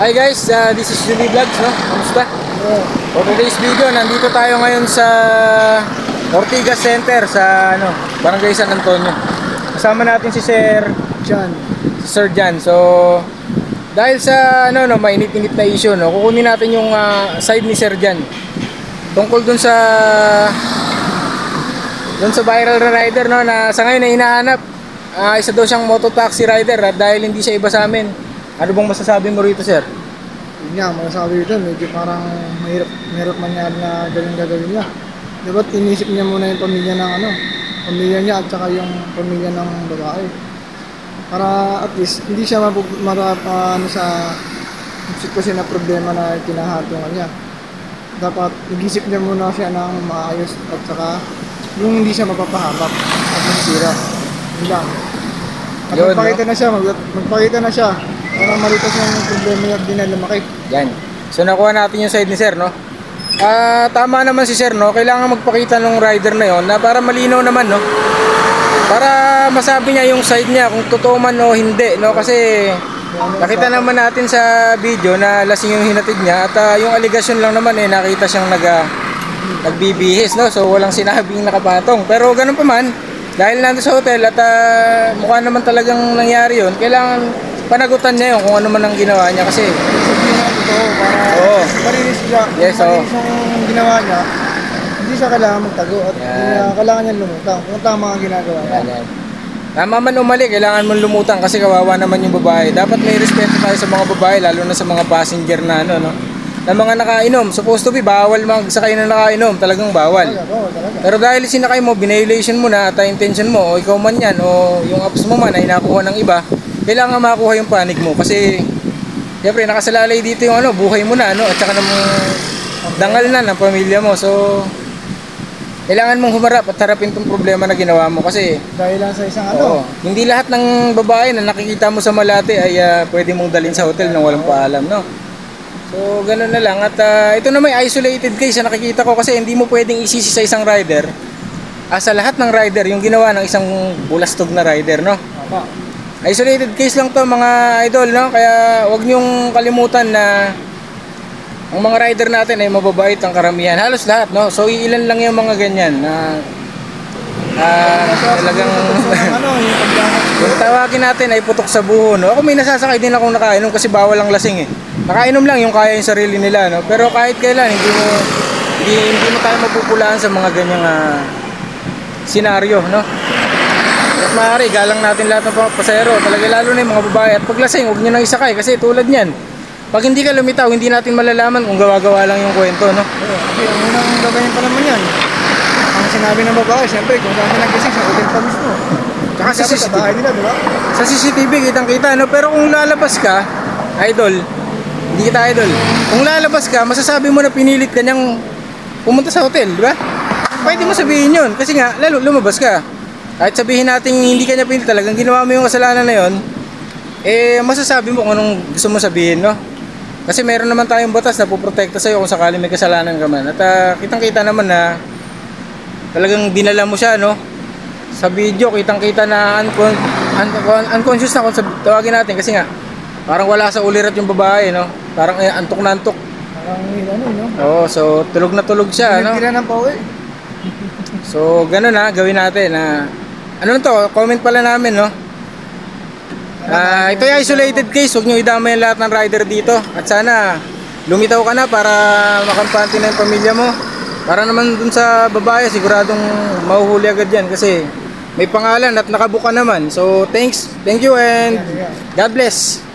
Hi guys, this is Julie Vlogs, no? Kamusta? For today's video, nandito tayo ngayon sa Ortigas Center sa Barangay San Antonio. Kasama natin si Sir Jan. So, dahil sa mainit-init na issue, kukunin natin yung side ni Sir Jan tungkol dun sa viral na rider, na sa ngayon ay hinahanap. Isa daw siyang mototaxi rider at dahil hindi siya iba sa amin. Ano bang masasabi mo rito, sir? Yun nga, masasabi rito, medyo parang mahirap mangyari na gagawin niya. Dapat inisip niya muna yung pamilya pamilya niya at saka yung pamilya ng babae. Para at least hindi siya sa sitwasyon na problema na kinahatungan niya. Dapat nag-isip niya muna siya ng maayos at saka yung hindi siya mapapahamak at masira. Yun lang. At magpakita na siya para maritas yung problema yung dinalamakit. Yan. So nakuha natin yung side ni sir, no? Tama naman si sir, no? Kailangan magpakita ng rider na yon na para malinaw naman, no? Para masabi niya yung side niya kung totoo man o hindi, no? Kasi nakita naman natin sa video na lasing yung hinatid niya at yung allegation lang naman nakita siyang nagbibihis, no? So walang sinabing nakapatong. Pero ganun pa man, dahil nandun sa hotel at mukha naman talagang nangyari yun, kailangan panagutan niya yun kung ano man ang ginawa niya kasi sabihin na totoo para marinis siya. Yes, marinis yung ginawa niya, hindi siya kailangan magtago at kailangan niya lumutang kung tama ang ginagawa niya. Yan. Tama man o mali, kailangan mong lumutang kasi kawawa naman yung babae. Dapat may respeto tayo sa mga babae, lalo na sa mga passenger na na mga nakainom. Supposed to be bawal magsakay na nakainom, talagang bawal. Talaga. Pero dahil sinakay mo, binviolation mo na at intention mo o ikaw man yan o yung apps mo man ay nakuha ng iba, kailangan makuha yung panig mo kasi siyempre nakasalalay dito yung buhay mo na at saka namang dangal na ng pamilya mo. So kailangan mong humarap at harapin tong problema na ginawa mo kasi dahil lang sa isang hindi lahat ng babae na nakikita mo sa Malate ay pwede mong dalhin sa hotel nang walang paalam, no? So ganoon na lang at ito na may isolated case na nakikita ko kasi hindi mo pwedeng isisi sa isang rider sa lahat ng rider yung ginawa ng isang bulastog na rider, no? Isolated case lang to mga idol, no? Kaya wag niyong kalimutan na ang mga rider natin ay mababait ang karamihan, halos lahat, no? So iilan lang yung mga ganyan na talagang yung tawagin natin ay putok sa buho, no? Ako may nasasakay din akong nakainom kasi bawal ang lasing nakainom lang yung kaya yung sarili nila, no? Pero kahit kailan hindi mo tayo mapupulaan sa mga ganyang senaryo, no? At maaari, galang natin lahat ng pasahero, talaga lalo na yung mga babae. At paglasing, huwag nyo nang isakay kasi tulad niyan, pag hindi ka lumitaw, hindi natin malalaman kung gawa-gawa lang yung kwento, no? Kasi ang unang gagawin pa naman yan, ang sinabi ng babae, siyempre kung saan siya nagising, sa hotel pa mismo. Tsaka sa CCTV bahay nila, diba? Sa CCTV, kitang-kita, no? Pero kung lalabas ka, idol, hindi kita idol, kung lalabas ka, masasabi mo na pinilit ka niyang pumunta sa hotel, diba? Pwede mo sabihin yun, kasi nga, lalo lumabas ka. Kahit sabihin natin hindi ka niya pinili, talagang ginawa mo yung kasalanan na yun, masasabi mo kung anong gusto mo sabihin, no? Kasi meron naman tayong batas na puprotekta sa'yo kung sakali may kasalanan ka man. At kitang-kita naman na talagang dinala mo siya, no? Sa video, kitang-kita na unconscious na kung tawagin natin kasi nga, parang wala sa ulirat yung babae, no? Parang antok na antok. Parang no? Oo, so tulog na tulog siya, no? Hindi na ng pauwi. So, ganun gawin natin ano to, comment pala namin, no? Ito yung isolated case, huwag nyo idamay lahat ng rider dito. At sana, lumitaw ka na para makampante na yung pamilya mo. Para naman dun sa babae, siguradong mahuhuli agad yan kasi may pangalan at nakabuka naman. So, thank you and God bless.